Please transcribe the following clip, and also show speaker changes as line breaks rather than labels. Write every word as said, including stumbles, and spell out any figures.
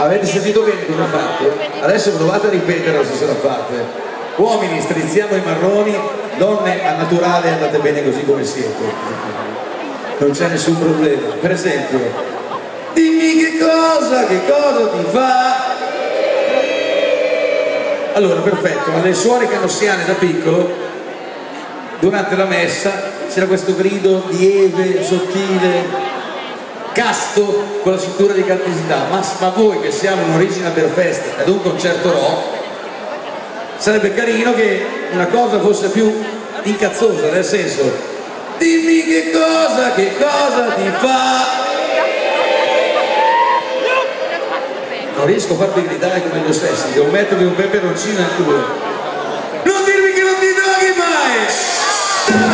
Avete sentito bene cosa ho fatto? Adesso provate a ripetere se ce la fate. Uomini strizziamo i marroni, donne al naturale andate bene così come siete. Non c'è nessun problema. Per esempio, dimmi che cosa, che cosa ti fa. Allora, perfetto, alle suore canossiane da piccolo, durante la messa, c'era questo grido lieve, sottile, casto, con la cintura di cantosità, ma, ma voi che siamo in un'origine per festa ad un concerto rock, sarebbe carino che una cosa fosse più incazzosa, nel senso, dimmi che cosa, che cosa ti fa. Non riesco a farvi gridare come gli stessi, devo mettervi un peperoncino al culo. Non dirmi che non ti droghi mai!